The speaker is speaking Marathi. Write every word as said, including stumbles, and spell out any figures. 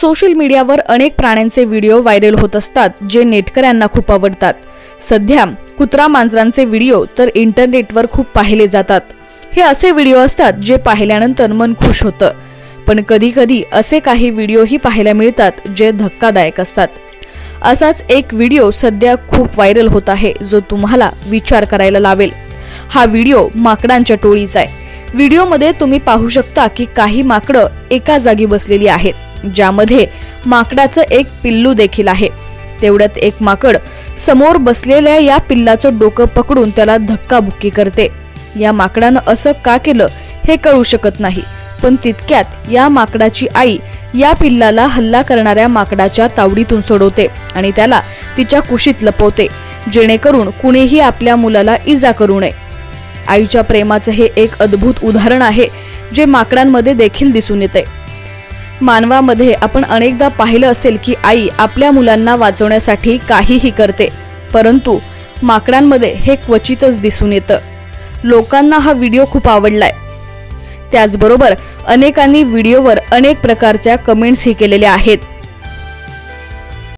सोशल मीडियावर अनेक प्राण्यांचे व्हिडिओ व्हायरल होत असतात जे नेटकऱ्यांना खूप आवडतात। सध्या कुत्रा मांजरांचे व्हिडिओ तर इंटरनेटवर खूप पाहिले जातात। हे असे व्हिडिओ असतात जे पाहिल्यानंतर मन खुश होतं, पण कधी-कधी असे काही व्हिडिओही पाहायला मिळतात जे धक्कादायक असतात। असाच एक व्हिडिओ सध्या खूप व्हायरल होत आहे जो तुम्हाला विचार करायला लावेल। हा व्हिडिओ माकडांच्या टोळीचा आहे। व्हिडिओमध्ये तुम्ही पाहू शकता की काही माकडं एका जागी बसलेली आहेत, ज्यामध्ये माकडाचं एक पिल्लू देखील आहे। तेवढ्यात एक माकड समोर बसलेल्या या पिल्लाचं डोकं पकडून त्याला धक्काबुक्की करते। या माकडानं असं का केलं हे कळू शकत नाही, पण तितक्यात या माकडाची आई या पिल्लाला हल्ला करणाऱ्या माकडाच्या तावडीतून सोडवते आणि त्याला तिच्या कुशीत लपवते, जेणेकरून कुणीही आपल्या मुलाला इजा करू नये। आईच्या प्रेमाचे हे एक अद्भुत उदाहरण आहे जे माकडांमध्ये देखील दिसून येते। मानवामध्ये आपण अनेकदा पाहिलं असेल की आई आपल्या मुलांना वाचवण्यासाठी काहीही करते, परंतु माकडांमध्ये हे क्वचितच दिसून येतं। लोकांना हा व्हिडिओ खूप आवडलाय। त्याचबरोबर अनेकांनी व्हिडिओवर अनेक प्रकारच्या कमेंट्सही केलेल्या आहेत।